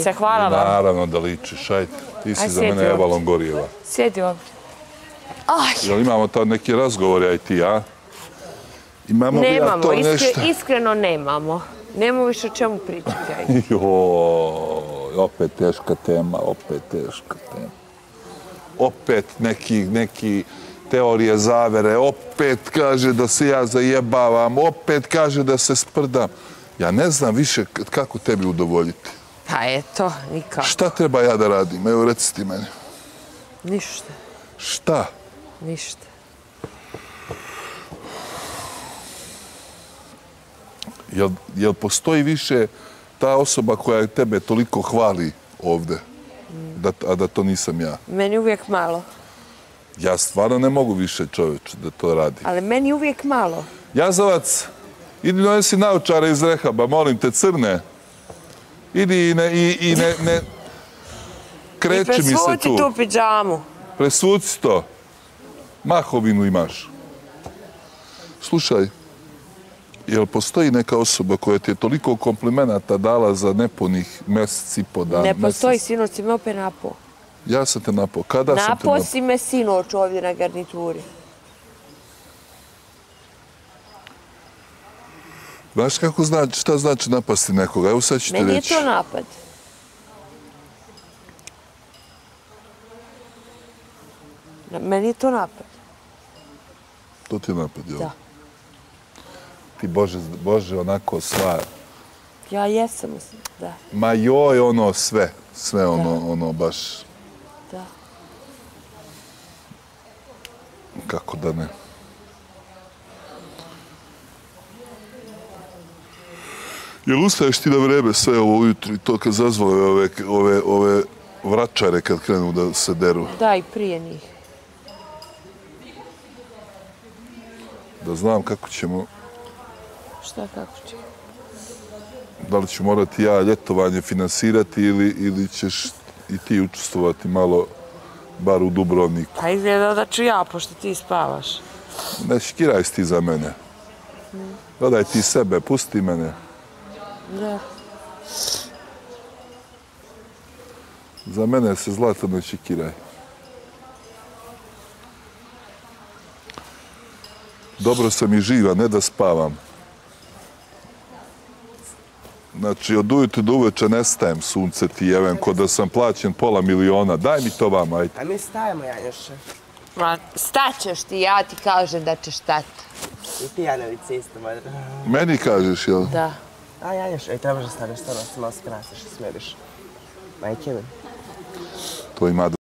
Koleginice, hvala vam. Naravno da ličiš, ajde. Ti si za sjedi mene ovdje. Evalon Gorijeva. Sjedi ovdje. Jel imamo to neki razgovor, aj ti, a? Imamo li ja Nemamo, to nešto? iskreno nemamo. Nemamo više o čemu pričati. Joj, opet teška tema. Opet neki teorije zavere, opet kaže da se ja zajebavam, opet kaže da se sprdam. Ja ne znam više kako tebi udovoljiti. Pa eto, nikako. Šta treba ja da radim? Evo, reci ti meni. Ništa. Šta? Ništa. Jel postoji više ta osoba koja tebe toliko hvali ovde, a da to nisam ja? Meni uvijek malo. Ja stvarno ne mogu više, čoveče, da to radi. Ali meni uvijek malo. Jazavac, idi donesi naučare iz rehaba, molim te, crne. Idi i ne kreči mi se tu. I presvuci tu pidžamu. Presvuci to. Mahovinu imaš. Slušaj, jel postoji neka osoba koja ti je toliko komplimenata dala za nepunih mjesec i po dana? Ne postoji, sinoć si me opet napao. Ja sam te napao. Kada sam te napao? Napao si me sinoć ovdje na garnituri. Znaš kako znači, šta znači napasti nekoga? Evo sad ću ti reći. Meni je to napad. Meni je to napad. To ti je napad, jel? Da. Ti, Bože, onako sva... Ja jesam, da. Ma joj, ono sve. Sve ono baš... Da. Kako da ne? Jel ustaješ ti na vreme sve ovo ujutru i to kad zazvole ove vračare kad krenu da se deru? Da, i prije njih. Da znam kako ćemo... Šta, kako će? Da li ću morati ja ljetovanje finansirati ili ćeš i ti učestvovati malo, bar u Dubrovniku? Pa izgleda da ću ja, pošto ti spavaš. Ne škiraj ti za mene. Gledaj ti sebe, pusti mene. Da. Za mene se zlato ne škiraj. Dobro sam i živa, ne da spavam. Znači, od ujutru do uveče nestajem, sunce ti jevem, ko da sam plaćen $500.000. Daj mi to vam, ajde. A mi stajemo, Janjoše. Ma, staćeš ti, ja ti kažem da ćeš stati. I ti, Janovice, isto, moj. Meni kažeš, jel? Da. A, Janjoše, trebaš da staneš, stvarno se malo skrasiš i smiriš. Majke mi. To ima